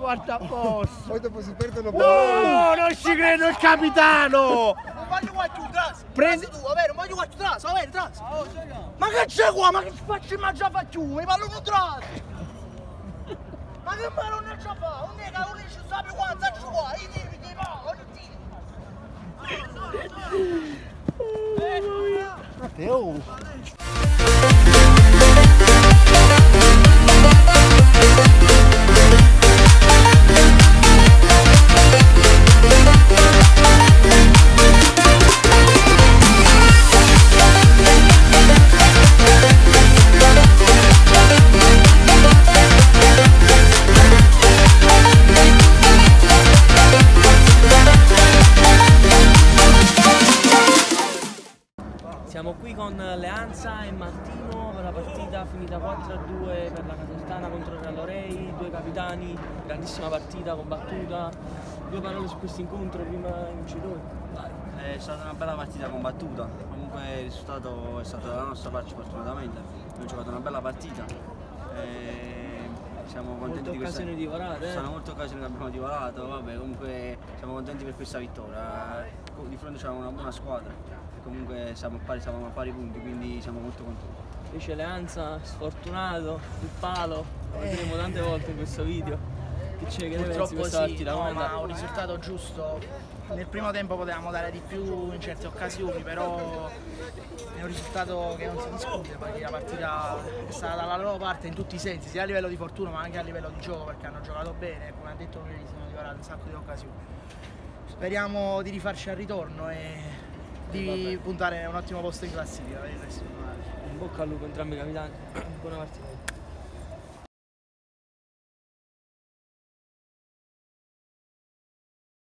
fatta apposta. Poi dopo si perdono. No, non ci credo il capitano. Non voglio qua più, tras. Prendi tu, va bene, non voglio qua più, tras, va bene, tras. Ma che c'è qua? Ma che faccio in mangiare fa più? Mi parlo un tras. Ma che me non ne c'ha fa? Non è che non ci sa più quanto c'è qua, io ti va, voglio dire. Matteo. Siamo qui con Leanza e Martino per la partita finita 4-2 per la Casertana contro il Rallorei, due capitani, grandissima partita combattuta. Due parole su questo incontro prima i vincitori. È stata una bella partita combattuta, comunque il risultato è stato dalla nostra parte fortunatamente, abbiamo giocato una bella partita. Siamo contenti Molte occasioni divorate. Ci sono molte occasioni che abbiamo divorato, vabbè, comunque siamo contenti per questa vittoria. Di fronte c'è una buona squadra e comunque siamo a pari punti, quindi siamo molto contenti. Invece Leanza sfortunato, il palo, lo vedremo tante volte in questo video. Che ne pensi di questa partita? No, ma un risultato giusto. Nel primo tempo potevamo dare di più in certe occasioni, però è un risultato che non si discute, perché la partita è stata dalla loro parte in tutti i sensi, sia a livello di fortuna ma anche a livello di gioco, perché hanno giocato bene, come ha detto lui, si sono liberati un sacco di occasioni. Speriamo di rifarci al ritorno e di puntare a un ottimo posto in classifica. In bocca al lupo entrambi i capitani, buona partita.